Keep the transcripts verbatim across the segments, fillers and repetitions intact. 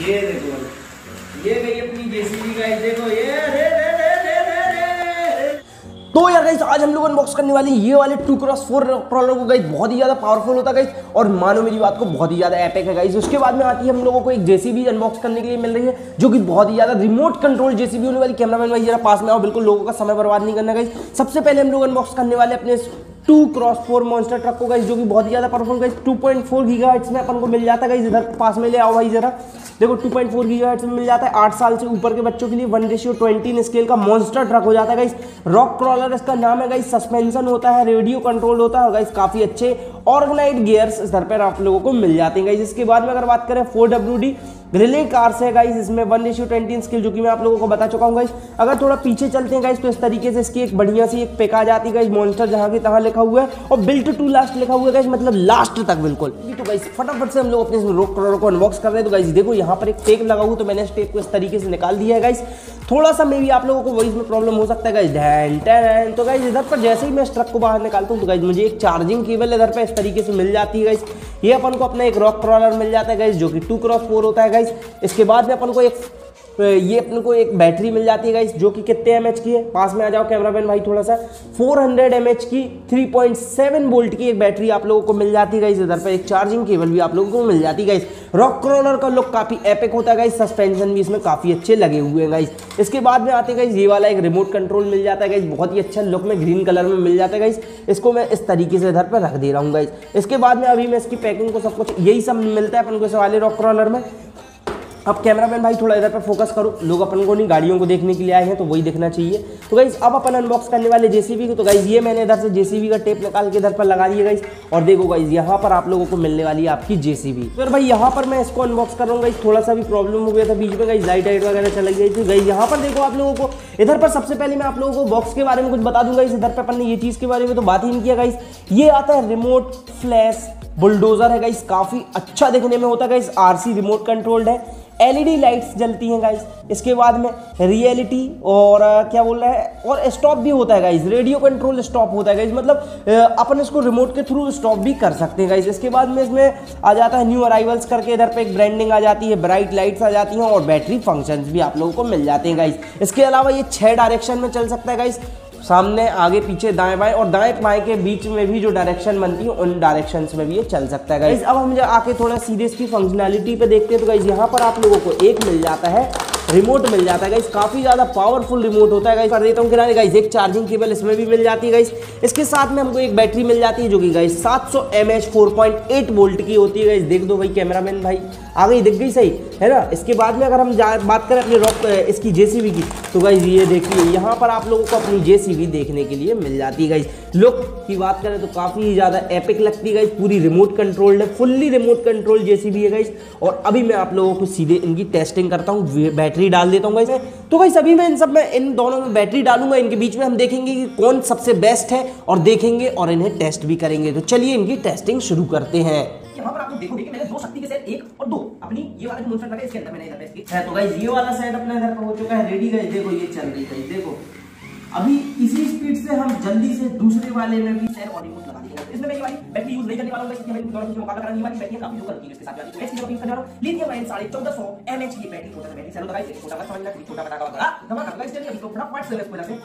ये देखो ये गई अपनी जेसीबी गाइस, देखो ये रे रे रे रे रे रे। तो यार गाइस आज हम लोग अनबॉक्स करने वाले ये वाले टू क्रॉस फोर ट्रॉलर को गाइस, बहुत ही ज्यादा पावरफुल होता है गाइस, और मानो मेरी बात को बहुत ही ज्यादा एपिक है गाइस। उसके बाद में आती है हम लोगों को एक जेसीबी अनबॉक्स करने के लिए मिल रही है, जो कि बहुत ही ज्यादा रिमोट कंट्रोल जेसीबी होने वाली। कैमरामैन भाई जरा पास में आओ, बिल्कुल लोगों का समय बर्बाद नहीं करना गाइस। सबसे पहले हम लोग अनबॉक्स करने वाले अपने two cross four monster truck को गाइस, जो कि बहुत ही ज्यादा powerful guys, two point four gigahertz में अपन को मिल जाता है गाइस। इधर पास में ले आओ भाई जरा, देखो टू पॉइंट फोर गीगाहर्ट्ज में मिल जाता है। आठ साल से ऊपर के बच्चों के लिए वन रेशियो ट्वेंटी स्केल का मॉन्स्टर ट्रक हो जाता है गाइस। रॉक क्रॉलर इसका नाम है गाइस। सस्पेंशन होता है, रेडियो कंट्रोल होता है गाइस, काफी अच्छे ऑर्गेनाइज्ड गियर्स इस पर आप लोगों को मिल जाते हैं गाइस। इसके बाद में अगर बात करें four W D rally cars है गाइस, इसमें वन रेशियो ट्वेंटी स्केल, जो कि मैं आप लोगों को बता चुका हूँ गाइस। अगर थोड़ा पीछे चलते हैं गाइस, तो इस तरीके से इसकी एक बढ़िया सी एक पिक आ जाती है गाइस, मॉन्स्टर जहाँ की तहाँ लिखा हुआ है, और बिल्ट टू लास्ट लिखा हुआ है गाइस, मतलब लास्ट तक बिल्कुल। तो गाइस फटाफट से हम लोग अपने रॉक क्रॉलर को अनबॉक्स कर रहे हैं। तो गाइस देखो यहाँ पर एक टेप लगा हुआ, तो मैंने इस टेप को इस तरीके से निकाल दिया है गाइस। थोड़ा सा मे भी आप लोगों को वॉइस में प्रॉब्लम हो सकता है गाइस, ढैन टैन। तो गाइस इधर पर जैसे ही मैं इस ट्रक को बाहर निकालता हूँ, तो गाइस मुझे एक चार्जिंग केबल इधर पर इस तरीके से मिल जाती है गाइस। ये अपन को अपना एक रॉक क्रॉलर मिल जाता है गाइस, जो कि टू क्रॉस फोर होता है गाइस। इसके बाद में अपन को एक ये अपन को एक बैटरी मिल जाती है गाइस, जो कि कितने एमएच की है, पास में आ जाओ कैमरामैन भाई थोड़ा सा, फोर हंड्रेड एमएच की थ्री पॉइंट सेवन वोल्ट की एक बैटरी आप लोगों को मिल जाती है गाइस। इधर पे एक चार्जिंग केबल भी आप लोगों को मिल जाती है गाइस। रॉक क्रॉलर का लुक काफी एपिक होता है गाइस, सस्पेंशन भी इसमें काफी अच्छे लगे हुए हैं गाइस। इसके बाद में आते गाइस ये वाला एक रिमोट कंट्रोल मिल जाता है गाइस, बहुत ही अच्छा लुक में ग्रीन कलर में मिल जाता है गाइस। इसको मैं इस तरीके से इधर पर रख दे रहा हूँ गाइस। इसके बाद में अभी मैं इसकी पैकिंग को सब कुछ यही सब मिलता है अपन को इस वाले रॉक क्रॉलर में। अब कैमरामैन भाई थोड़ा इधर पर फोकस करो, लोग अपन को नहीं गाड़ियों को देखने के लिए आए हैं, तो वही देखना चाहिए। तो गाइस अब अपन अनबॉक्स करने वाले जेसीबी को। तो गाइस ये मैंने इधर से जेसीबी का टेप निकाल के इधर पर लगा दिया गाइस, और देखो गाइस यहाँ पर आप लोगों को मिलने वाली है आपकी जेसीबी। फिर भाई यहाँ पर मैं इसको अनबॉक्स कर रहा हूँ गाइस, थोड़ा सा भी प्रॉब्लम हो गया था बीच में गाइस, लाइट वाइट वगैरह चली गई थी गाइस। यहाँ पर देखो आप लोगों को इधर पर सबसे पहले मैं आप लोगों को बॉक्स के बारे में कुछ बता दूंगा गाइस। इधर पर अपन ने ये चीज़ के बारे में तो बात ही नहीं किया गाइस। ये आता है रिमोट फ्लैश बुलडोजर है गाइस, काफी अच्छा देखने में होता है गाइस, आरसी रिमोट कंट्रोल्ड है, एलईडी लाइट्स जलती हैं गाइस। इसके बाद में रियलिटी और आ, क्या बोल रहा है, और स्टॉप भी होता है गाइस, रेडियो कंट्रोल स्टॉप होता है गाइस, मतलब आ, अपन इसको रिमोट के थ्रू स्टॉप भी कर सकते हैं गाइस। इसके बाद में इसमें आ जाता है न्यू अराइवल्स करके, इधर पे एक ब्रांडिंग आ जाती है, ब्राइट लाइट्स आ जाती हैं, और बैटरी फंक्शंस भी आप लोगों को मिल जाते हैं गाइस। इसके अलावा ये छह डायरेक्शन में चल सकता है गाइस, सामने आगे पीछे दाएं बाएं, और दाएं बाएं के बीच में भी जो डायरेक्शन बनती है उन डायरेक्शंस में भी ये चल सकता है गाइस। अब हम आके थोड़ा सीधे इसकी फंक्शनैलिटी पे देखते हैं। तो गाइस यहाँ पर आप लोगों को एक मिल जाता है रिमोट मिल जाता है गाइस, काफी ज्यादा पावरफुल रिमोट होता है गाइस। कर देता हूँ किनारे गाइस, एक चार्जिंग केबल इसमें भी मिल जाती है गाइस। इसके साथ में हमको एक बैटरी मिल जाती है, जो कि गाइस सात सौ M H four point eight volt की होती है गाइस। देख दो भाई कैमरामैन भाई, आ गई, दिख गई सही है ना। इसके बाद में अगर हम बात करें अपनी रॉक इसकी जेसीबी की, तो गाइस ये देखिए यहाँ पर आप लोगों को अपनी जेसीबी देखने के लिए मिल जाती है गाइस। लुक की बात करें तो काफी ज्यादा एपिक लगती है गाइस, पूरी रिमोट कंट्रोल्ड है, फुल्ली रिमोट कंट्रोल जेसीबी है गाइस। और अभी मैं आप लोगों को सीधे इनकी टेस्टिंग करता हूँ, बैटरी डाल देता हूँ गाइस। तो गाइस अभी मैं इन सब में इन दोनों में बैटरी डालूंगा, इनके बीच में हम देखेंगे कि कौन सबसे बेस्ट है, और देखेंगे और इन्हें टेस्ट भी करेंगे। तो चलिए इनकी टेस्टिंग शुरू करते हैं। यहाँ पर आप लोग देखोगे कि मैंने दो शक्ति के सेट एक और दो अपनी ये वाला जो मॉन्स्टर लगा इसके अंदर मैंने इधर पे इसकी है। तो गाइस ये वाला सेट अपने इधर पे हो चुका है रेडी गाइस, देखो ये चल रही है। देखो अभी इसी स्पीड से हम जल्दी से दूसरे वाले में भी सेट और रिमोट लगा दिया। इसमें मैं ये वाली बैटरी यूज नहीं करने वाला हूं क्योंकि मैं दोनों से मुकाबला करने वाली बैटरी काफी जो करती है इसके साथ वाली मैं इसकी यूज करने वाला हूं लिथियम आयन साढ़े चौदह सौ एमएच की बैटरी छोटा सा बैटरी सेल लगाई छोटा का समझना छोटा बड़ा का बड़ा धमाका गाइस। चलिए अभी तो फटाफट से इसको लगा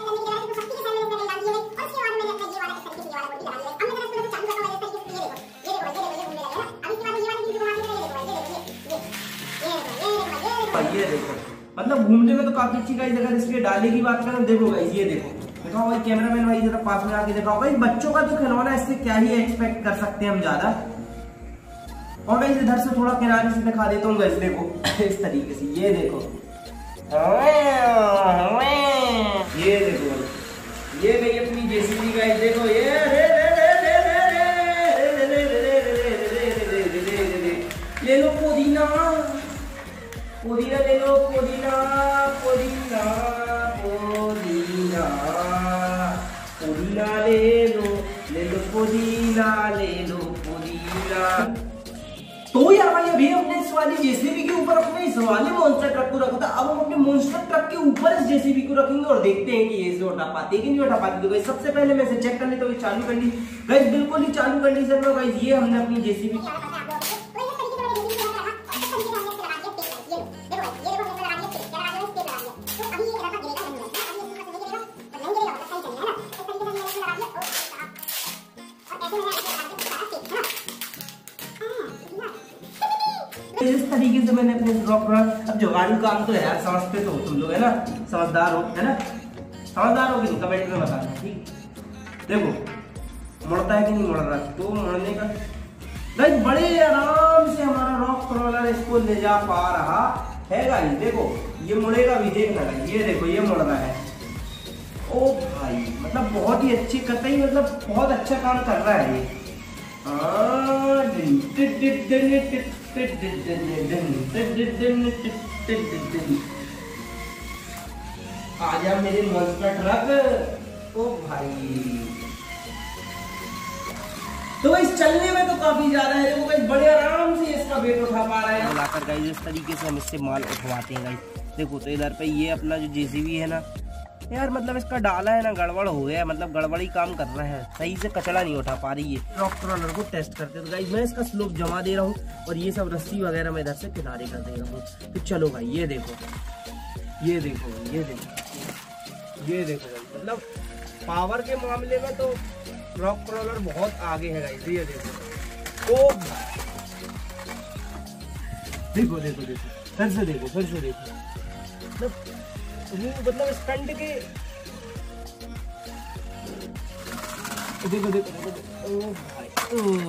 ये देखो, मतलब घूमने में तो काफी अच्छी गाइस। अगर इसके डाले की बात करें, देखो गाइस ये देखो, दिखाओ भाई कैमरामैन भाई जरा पास में आके दिखाओ भाई। बच्चों का जो खिलौना है, इससे क्या ही एक्सपेक्ट कर सकते हैं हम ज्यादा। और गाइस इधर से थोड़ा किनारे से दिखा देता हूँ गाइस, देखो इस तरीके से, ये देखो ये देखो ये गई अपनी जेसीबी गाइस, देखो ये रे रे रे रे रे रे रे। ले लो पुदीना पुदीना, ले लो पुदीना पुदीना पुदीना पुदीना, ले लो ले लो पुदीना, ले लो पुदीना। तो यार भाई अभी हमने इस वाली जेसीबी के ऊपर अपने इस वाले मॉन्स्टर ट्रक को रखा था, अब हम अपने मॉन्स्टर ट्रक के ऊपर इस जेसीबी को रखेंगे और देखते हैं कि ये इसे उठा पाती है कि नहीं उठा पाती। तो गाइस सबसे पहले मैं इसे चेक कर लेता हूँ चालू कंडीशन, गाइस बिल्कुल ही चालू कंडीशन में गाइस ये हमने अपनी जेसीबी तरीके से मैंने अपने रॉक क्रॉलर, अब जुगाड़ू काम तो है यार, समझते तो हो तुम लोग है ना, समझदार हो है ना, समझदार हो कि नहीं कमेंट में बताना। ठीक देखो मुड़ता है कि नहीं मुड़ रहा, तो मुड़ने का गाइस बड़े आराम से हमारा रॉक क्रॉलर इसको ले जा पा रहा है गाइस। देखो ये मुड़ेगा भी, देखना गाइस, ये देखो ये मुड़ रहा है। ओ भाई मतलब बहुत ही अच्छी कतई, मतलब बहुत अच्छा काम कर रहा है ये। आजा मेरे मॉन्स्टर ट्रक। ओ भाई तो इस चलने में तो काफी ज्यादा है, देखो गाइस बड़े आराम से इसका वेट उठा पा रहे हैं। लाकर गाइस इस तरीके से हम इससे माल उठवाते हैं गाइस। देखो तो इधर पे ये अपना जो जेसीबी है ना यार, मतलब इसका डाला है ना गड़बड़ हो गया है, मतलब गड़बड़ी काम कर रहा है, सही से कचड़ा नहीं उठा पा रही है। रॉक क्रॉलर को टेस्ट करते तो गाइस मैं इसका स्लोप जमा दे रहा हूँ और ये सब रस्सी वगैरह मैं इधर से किनारे कर दे रहा हूँ। तो चलो भाई ये देखो ये देखो ये देखो ये देखो गाइस, मतलब पावर के मामले में तो रॉक क्रॉलर बहुत आगे है गाइस। ये देखो ओ देखो देखो देखो फिर से देखो फिर से देखो, मतलब मतलब स्टंट के देखो देखो देखो ओ भाई ओ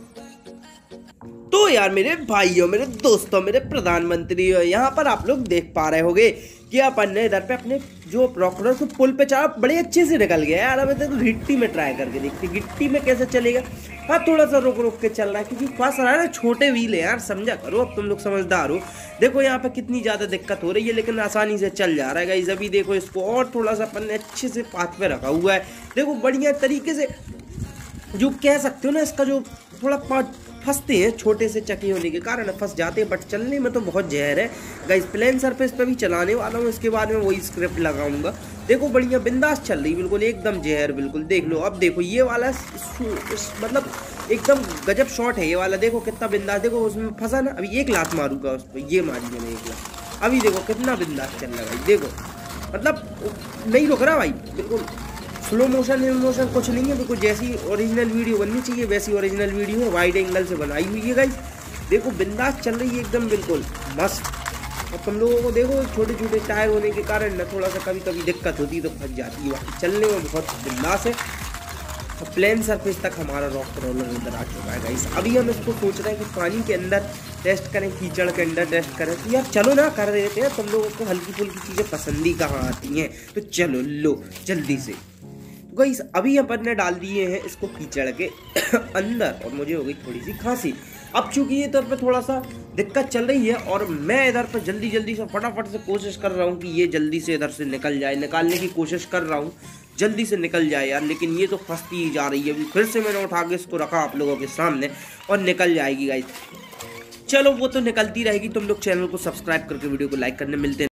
तो यार मेरे भाइयों, मेरे दोस्तों, मेरे प्रधानमंत्री, यहाँ पर आप लोग देख पा रहे होंगे कि अपन ने इधर पे अपने जो रॉक क्रॉलर को पुल पे चढ़ा बड़े अच्छे से निकल गया यार। अब तो गिट्टी में ट्राई करके देखते गिट्टी में कैसे चलेगा। हाँ थोड़ा सा रुक रुक के चल रहा है क्योंकि फंस रहा है ना, छोटे व्हील है यार, समझा करो अब तुम लोग समझदार हो। देखो यहाँ पे कितनी ज्यादा दिक्कत हो रही है लेकिन आसानी से चल जा रहा है गाइस। अभी देखो इसको और थोड़ा सा अपन ने अच्छे से पाथ पे रखा हुआ है, देखो बढ़िया तरीके से, जो कह सकते हो ना इसका जो थोड़ा फंसते हैं छोटे से चक्के होने के कारण फंस जाते हैं, बट चलने में तो बहुत जहर है गाइस। प्लेन सरफेस पे भी चलाने वाला हूँ, इसके बाद में वही स्क्रिप्ट लगाऊंगा। देखो बढ़िया बिंदास चल रही बिल्कुल एकदम जहर बिल्कुल। देख लो अब देखो ये वाला मतलब एकदम गजब शॉट है ये वाला, देखो कितना बिंदास, देखो उसमें फंसा ना, अभी एक लात मारूंगा उस पर, ये मारी मैंने एक लात, अभी देखो कितना बिंदास चल रहा है भाई। देखो मतलब नहीं रुक रहा भाई, बिल्कुल स्लो मोशन हिल मोशन कुछ नहीं है, बिल्कुल जैसी ओरिजिनल वीडियो बननी चाहिए वैसी ओरिजिनल वीडियो है, वाइड एंगल से बनाई हुई है गाइस। देखो बिंदास चल रही है एकदम बिल्कुल मस्त। और तुम लोगों को देखो छोटे छोटे टायर होने के कारण ना थोड़ा सा कभी कभी दिक्कत होती है तो फंस जाती है, चलने में बहुत बिंदास है। और प्लेन सरफेस तक हमारा रॉक क्रॉलर अंदर आ चुका है गाइस। अभी हम इसको सोच रहे हैं कि पानी के अंदर टेस्ट करें, कीचड़ के अंदर टेस्ट करें, तो यार चलो ना कर देते हैं, तुम लोगों को हल्की फुल्की चीज़ें पसंद ही कहाँ आती हैं, तो चलो लो जल्दी से। गाइस अभी अपन ने डाल दिए हैं इसको कीचड़ के अंदर और मुझे हो गई थोड़ी सी खांसी। अब चूंकि ये इधर पे थोड़ा सा दिक्कत चल रही है और मैं इधर पे जल्दी जल्दी से फटाफट से कोशिश कर रहा हूँ कि ये जल्दी से इधर से निकल जाए, निकालने की कोशिश कर रहा हूँ जल्दी से निकल जाए यार, लेकिन ये तो फंसती ही जा रही है। अभी फिर से मैंने उठा के इसको रखा आप लोगों के सामने और निकल जाएगी गाइस। चलो वो तो निकलती रहेगी, तुम लोग चैनल को सब्सक्राइब करके वीडियो को लाइक करने मिलते हैं।